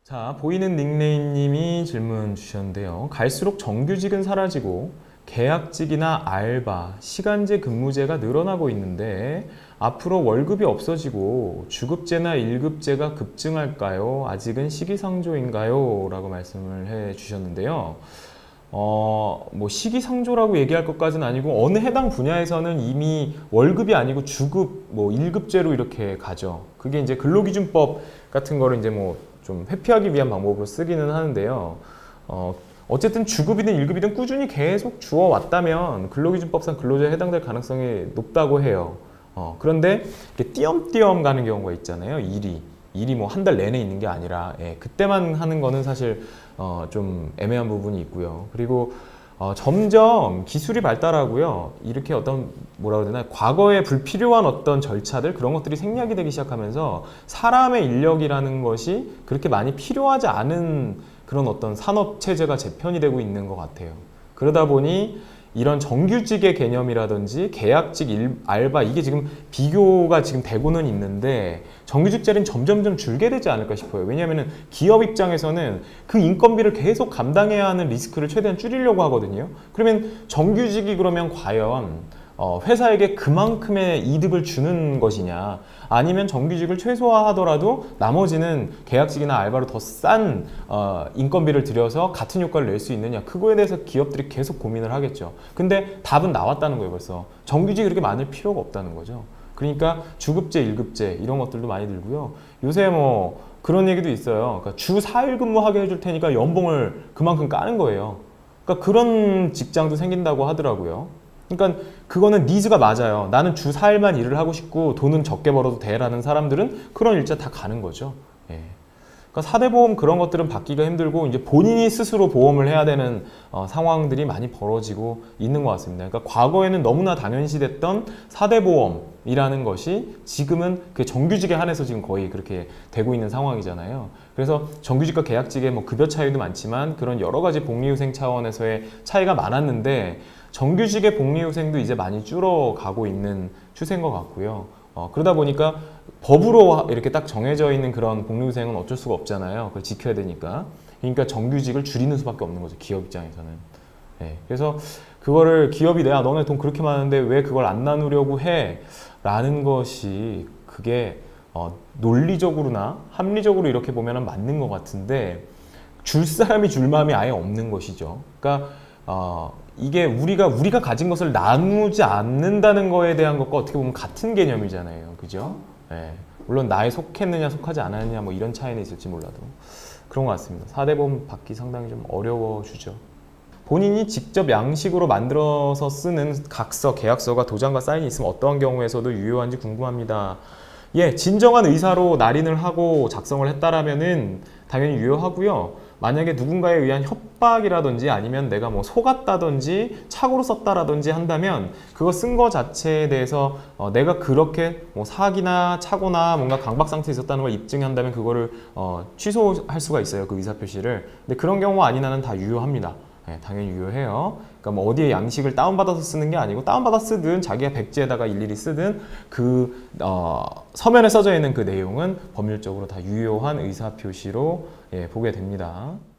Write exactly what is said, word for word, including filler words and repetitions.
자, 보이는 닉네임님이 질문 주셨는데요. 갈수록 정규직은 사라지고 계약직이나 알바, 시간제 근무제가 늘어나고 있는데 앞으로 월급이 없어지고 주급제나 일급제가 급증할까요? 아직은 시기상조인가요? 라고 말씀을 해 주셨는데요. 어, 뭐 시기상조라고 얘기할 것까지는 아니고 어느 해당 분야에서는 이미 월급이 아니고 주급, 뭐 일급제로 이렇게 가죠. 그게 이제 근로기준법 같은 거를 이제 뭐 좀 회피하기 위한 방법으로 쓰기는 하는데요. 어, 어쨌든 주급이든 일급이든 꾸준히 계속 주어왔다면 근로기준법상 근로자에 해당될 가능성이 높다고 해요. 어, 그런데 이렇게 띄엄띄엄 가는 경우가 있잖아요. 일이. 일이 뭐 한 달 내내 있는 게 아니라 예, 그때만 하는 거는 사실 어, 좀 애매한 부분이 있고요. 그리고 어, 점점 기술이 발달하고요. 이렇게 어떤 뭐라고 해야 되나 과거에 불필요한 어떤 절차들 그런 것들이 생략이 되기 시작하면서 사람의 인력이라는 것이 그렇게 많이 필요하지 않은 그런 어떤 산업 체제가 재편이 되고 있는 것 같아요. 그러다 보니 이런 정규직의 개념이라든지 계약직, 일, 알바 이게 지금 비교가 지금 되고는 있는데 정규직 자리는 점점점 줄게 되지 않을까 싶어요. 왜냐하면 기업 입장에서는 그 인건비를 계속 감당해야 하는 리스크를 최대한 줄이려고 하거든요. 그러면 정규직이 그러면 과연 어, 회사에게 그만큼의 이득을 주는 것이냐 아니면 정규직을 최소화하더라도 나머지는 계약직이나 알바로 더 싼 어, 인건비를 들여서 같은 효과를 낼 수 있느냐 그거에 대해서 기업들이 계속 고민을 하겠죠. 근데 답은 나왔다는 거예요. 벌써 정규직이 그렇게 많을 필요가 없다는 거죠. 그러니까 주급제, 일급제 이런 것들도 많이 들고요. 요새 뭐 그런 얘기도 있어요. 그러니까 주 사 일 근무하게 해줄 테니까 연봉을 그만큼 까는 거예요. 그러니까 그런 직장도 생긴다고 하더라고요. 그러니까 그거는 니즈가 맞아요. 나는 주 사 일만 일을 하고 싶고 돈은 적게 벌어도 돼라는 사람들은 그런 일자 다 가는 거죠. 예. 그러니까 사 대 보험 그런 것들은 받기가 힘들고 이제 본인이 스스로 보험을 해야 되는 어, 상황들이 많이 벌어지고 있는 것 같습니다. 그러니까 과거에는 너무나 당연시됐던 사 대 보험이라는 것이 지금은 그 정규직에 한해서 지금 거의 그렇게 되고 있는 상황이잖아요. 그래서 정규직과 계약직의 뭐 급여 차이도 많지만 그런 여러 가지 복리후생 차원에서의 차이가 많았는데 정규직의 복리후생도 이제 많이 줄어가고 있는 추세인 것 같고요. 어, 그러다 보니까 법으로 이렇게 딱 정해져 있는 그런 복리후생은 어쩔 수가 없잖아요. 그걸 지켜야 되니까. 그러니까 정규직을 줄이는 수밖에 없는 거죠. 기업 입장에서는. 네, 그래서 그거를 기업이 내가 너네 돈 그렇게 많은데 왜 그걸 안 나누려고 해? 라는 것이 그게 어, 논리적으로나 합리적으로 이렇게 보면 맞는 것 같은데 줄 사람이 줄 마음이 아예 없는 것이죠. 그러니까 어, 이게 우리가 우리가 가진 것을 나누지 않는다는 거에 대한 것과 어떻게 보면 같은 개념이잖아요. 그죠? 네. 물론 나에 속했느냐 속하지 않았느냐 뭐 이런 차이는 있을지 몰라도 그런 것 같습니다. 사 대 보험 받기 상당히 좀 어려워지죠. 본인이 직접 양식으로 만들어서 쓰는 각서, 계약서가 도장과 사인이 있으면 어떠한 경우에서도 유효한지 궁금합니다. 예, 진정한 의사로 날인을 하고 작성을 했다라면은 당연히 유효하고요. 만약에 누군가에 의한 협박이라든지 아니면 내가 뭐 속았다든지 착오로 썼다라든지 한다면 그거 쓴 거 자체에 대해서 어 내가 그렇게 뭐 사기나 착오나 뭔가 강박 상태에 있었다는 걸 입증한다면 그거를 어 취소할 수가 있어요. 그 의사표시를. 근데 그런 경우 아닌 한은 다 유효합니다. 네, 당연히 유효해요. 그러니까 뭐 어디에 양식을 다운받아서 쓰는 게 아니고 다운받아 쓰든 자기가 백지에다가 일일이 쓰든 그 어, 서면에 써져 있는 그 내용은 법률적으로 다 유효한 의사표시로 예, 보게 됩니다.